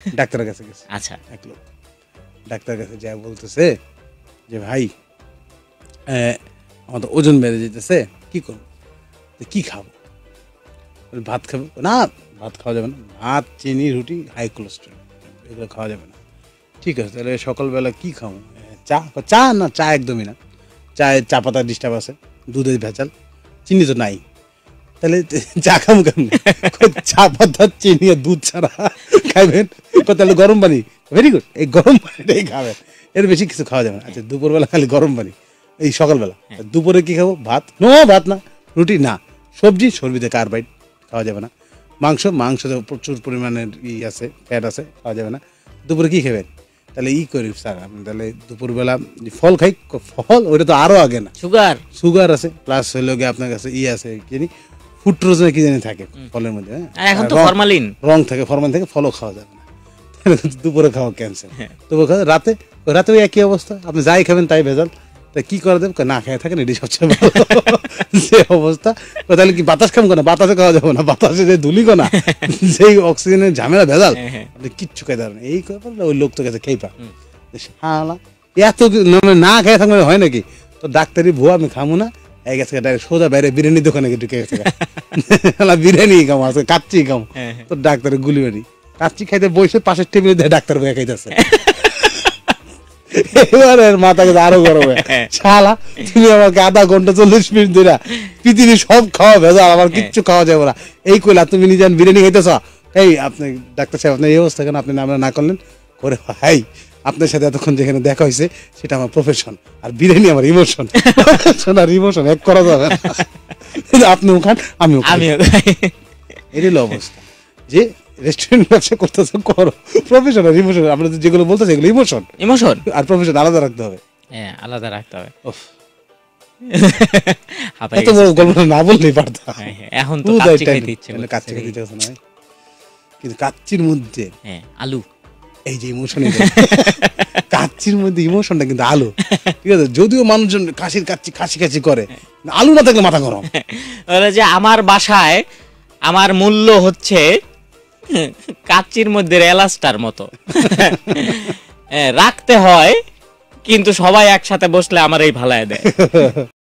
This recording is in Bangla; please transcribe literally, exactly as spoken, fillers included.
ডাক্তারের কাছে গেছে। আচ্ছা এক লোক ডাক্তারের কাছে যা বলতেছে যে ভাই আমার তো ওজন বেড়ে যেতেছে, কি করবো, কি খাবো? ভাত খাবো না, ভাত খাওয়া যাবে না, ভাত চিনি রুটি হাই কোলেস্ট্রল এগুলো খাওয়া যাবে না। ঠিক আছে, তাহলে সকালবেলা কি খাবো? চা? চা না, চা একদমই না, চায়ে চা পাতা ডিস্টার্ব আছে, দুধের ভেজাল, চিনি তো নাই, তাহলে চা খাবো কেমন? চা পাতা চিনি আর দুধ ছাড়া খাইবেন, তাহলে গরম পানি। ভেরি গুড, এই গরম পানিটাই খাবেন, এর বেশি কিছু খাওয়া যাবে না। আচ্ছা দুপুরবেলা খালি গরম পানি, এই সকালবেলা। দুপুরে কি খাবো? ভাত? নো ভাত না, রুটি না, সবজি, সবজিতে কার্বাইড খাওয়া যাবে না, মাংস, মাংসতে প্রচুর পরিমাণের ই আছে, ফ্যাট আছে, খাওয়া যাবে না। দুপুরে কি খাবেন? তাহলে ই করি স্যার আপনি, তাহলে দুপুরবেলা ফল খাই। ফল ওইটা তো আরও আগে না, সুগার সুগার আছে, প্লাস হইলো গিয়ে আপনার কাছে ই আছে কি জানি ফুট্রোজেন কি জানি থাকে ফলের মধ্যে, হ্যাঁ এখন তো ফরমালিন রং থাকে, ফরমালিন থাকে, ফলও খাওয়া যাবে না। দুপুরে খাওয়া ক্যান্সার, দুপুরে খাওয়া রাতে, রাতে ওই একই অবস্থা, আপনি যাই খাবেন তাই ভেজাল, তা কি করে দেব? না খেয়ে থাকেন, এটি সবচেয়ে ভালো। যে অবস্থা, তাহলে কি বাতাস খাম না? বাতাসে খাওয়া যাবে না, বাতাসে যে ধুলি না, যেই অক্সিজেনের ঝামেলা ভেজাল, আপনি কিচ্ছু খাইতে পারেন। এই কথা ওই লোক তো গেছে খেইপা, এত না খেয়ে থাকবে হয় নাকি? তো ডাক্তারি ভুয়া, আমি খামো না, এই গেছে ডাইরেক্ট সোজা বাইরে বিরিয়ানির দোকানে ঢুকে গেছে, বিরিয়ানি খামো, আজকে কাচ্চি খামো। তো ডাক্তারের গুলিবাড়ি, কাচ্চি খাইতে বসে পাশের টেবিলে দেয় ডাক্তার বয়ে খাইতেছে। এবারের মাথা গেছে আরো গরম, শালা তুমি আমাকে আধা ঘন্টা চল্লিশ মিনিট ধরে পৃথিবীর সব খাওয়া ভেজাল, আমার কিচ্ছু খাওয়া যাবে না, এই কইলা তুমি নিজে বিরিয়ানি খাইতেছ? এই আপনি ডাক্তার সাহেব, আপনার এই অবস্থা কেন? আপনি আমরা না করলেন করে ভাই, আপনার সাথে এতক্ষণ যেখানে দেখা হয়েছে সেটা আমার প্রফেশন, আর বিরিয়ানি আমার ইমোশন। আর ইমোশন এক করা যাবে না, আপনিও খান আমিও আমিও এর অবস্থা। যে রেস্টুরেন্ট ব্যবসা করতেছে করো, প্রফেশন আর ইমোশন, আমরা যেগুলো বলতেছি এগুলো ইমোশন, ইমোশন আর প্রফেশন আলাদা রাখতে হবে। হ্যাঁ আলাদা রাখতে হবে। এত বড় গল্প না বললেই পারতাম, এখন তো কাচ্চি খাইতে ইচ্ছে করে, কাচ্চি খাইতে ইচ্ছে করছে না, কিন্তু কাচ্চির মধ্যে হ্যাঁ আলু, এই যে ইমোশন, কাচ্চির মধ্যে ইমোশনটা কিন্তু আলু, ঠিক আছে? যদিও মানুষজন কাশির কাচ্চি খাসি খাসি করে, আলু না থাকলে মাথা গরম। যে আমার বাসায় আমার মূল্য হচ্ছে কাচ্চির মধ্যে এলাস্টার মতো রাখতে হয়, কিন্তু সবাই একসাথে বসলে আমার এই ভালায় দেয়।